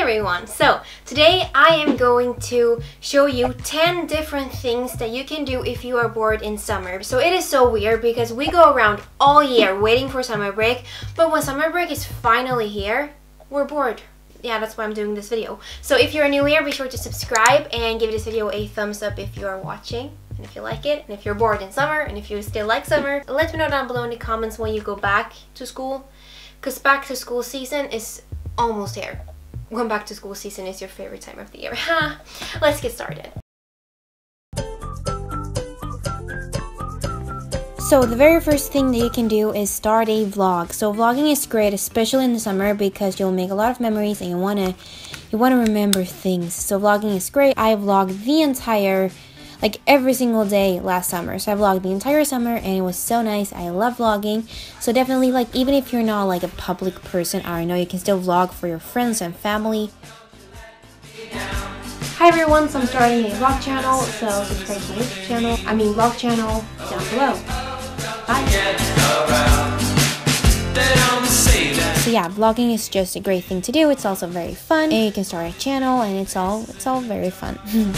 everyone! So today I am going to show you 10 different things that you can do if you are bored in summer. So it is so weird because we go around all year waiting for summer break, but when summer break is finally here, we're bored. Yeah, that's why I'm doing this video. So if you're new here, be sure to subscribe and give this video a thumbs up if you are watching. And if you like it, and if you're bored in summer, and if you still like summer, let me know down below in the comments when you go back to school. Because back to school season is almost here. When back to school season is your favorite time of the year. Let's get started. So the very first thing that you can do is start a vlog. So vlogging is great, especially in the summer, because you'll make a lot of memories and you wanna remember things. So vlogging is great. I vlogged the entire, like every single day last summer. So I vlogged the entire summer and it was so nice. I love vlogging. So definitely, like, even if you're not like a public person, I know you can still vlog for your friends and family. Hi everyone, so I'm starting a vlog channel, so subscribe to my YouTube channel. Vlog channel down below. Bye. So yeah, vlogging is just a great thing to do. It's also very fun, and you can start a channel, and it's all very fun.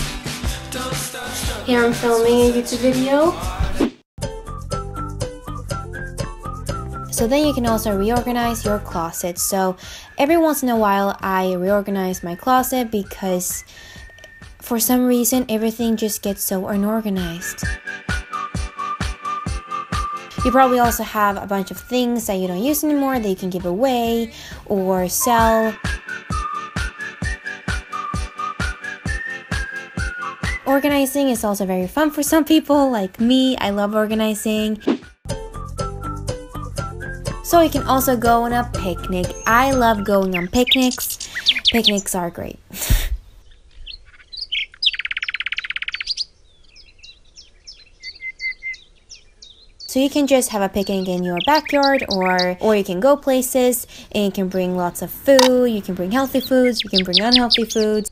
Here I'm filming a YouTube video. So then you can also reorganize your closet. So every once in a while I reorganize my closet because for some reason everything just gets so unorganized. You probably also have a bunch of things that you don't use anymore that you can give away or sell. Organizing is also very fun for some people, like me. I love organizing. So you can also go on a picnic. I love going on picnics. Picnics are great. So you can just have a picnic in your backyard, or you can go places and you can bring lots of food. You can bring healthy foods, you can bring unhealthy foods.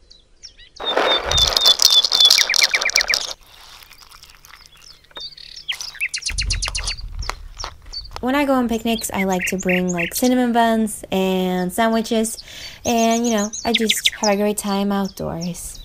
When I go on picnics, I like to bring like cinnamon buns and sandwiches, and you know, I just have a great time outdoors.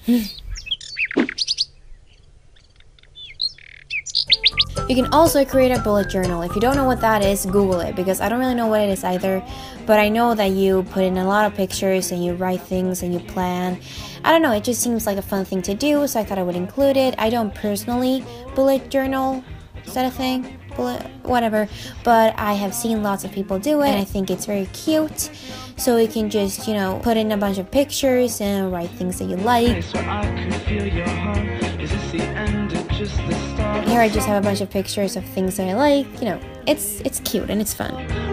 You can also create a bullet journal. If you don't know what that is, Google it, because I don't really know what it is either, but I know that you put in a lot of pictures and you write things and you plan. I don't know, it just seems like a fun thing to do, so I thought I would include it. I don't personally bullet journal, is that a thing? Whatever, but I have seen lots of people do it and I think it's very cute. So you can just, you know, put in a bunch of pictures and write things that you like. Here I just have a bunch of pictures of things that I like. You know, it's cute and it's fun.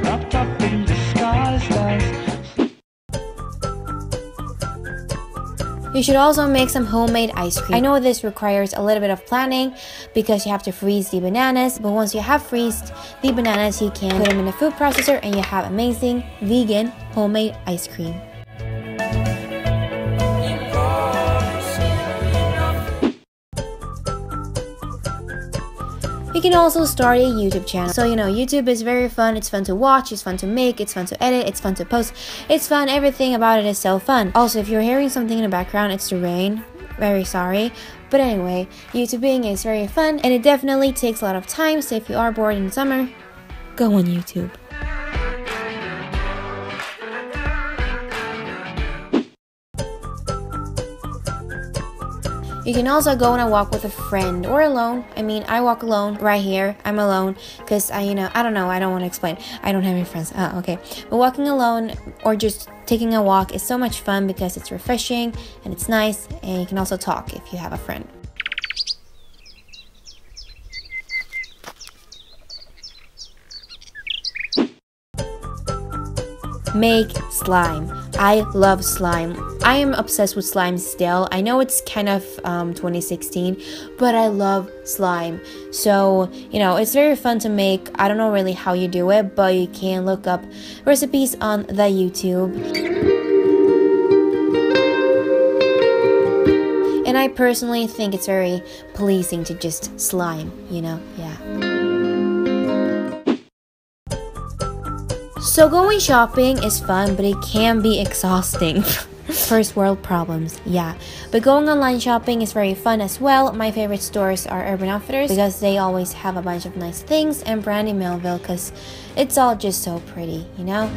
You should also make some homemade ice cream. I know this requires a little bit of planning because you have to freeze the bananas, but once you have freezed the bananas, you can put them in a food processor and you have amazing vegan homemade ice cream. You can also start a YouTube channel. So, you know, YouTube is very fun. It's fun to watch, it's fun to make, it's fun to edit, it's fun to post. It's fun, everything about it is so fun. Also, if you're hearing something in the background, it's the rain. Very sorry. But anyway, YouTubing is very fun and it definitely takes a lot of time. So if you are bored in summer, go on YouTube. You can also go on a walk with a friend or alone. I walk alone right here. I'm alone because I don't know. I don't want to explain. I don't have any friends. Okay. But walking alone or just taking a walk is so much fun because it's refreshing and it's nice, and you can also talk if you have a friend. Make slime. I love slime. I am obsessed with slime still. I know it's kind of 2016, but I love slime. So, you know, it's very fun to make. I don't know really how you do it, but you can look up recipes on the YouTube. And I personally think it's very pleasing to just slime, you know? Yeah. So going shopping is fun, but it can be exhausting. First world problems, yeah. But going online shopping is very fun as well. My favorite stores are Urban Outfitters because they always have a bunch of nice things, and Brandy Melville because it's all just so pretty, you know?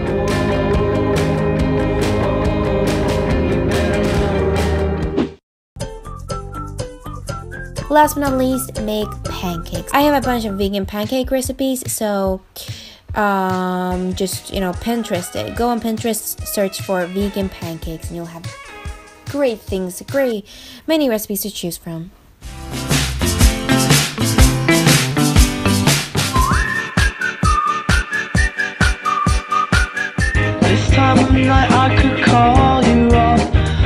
Last but not least, make pancakes. I have a bunch of vegan pancake recipes, so just, you know, Pinterest it. Go on Pinterest, search for vegan pancakes, and you'll have great things, many recipes to choose from. This time of night I could call you up.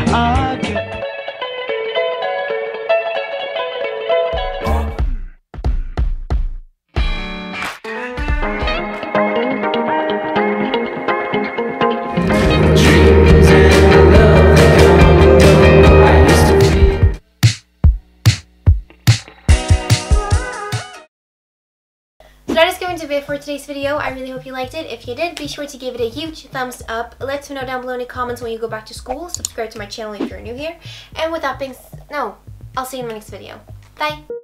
So that is going to be it for today's video. I really hope you liked it. If you did, be sure to give it a huge thumbs up. Let me know down below in the comments when you go back to school. Subscribe to my channel if you're new here. And with that being no, I'll see you in my next video. Bye!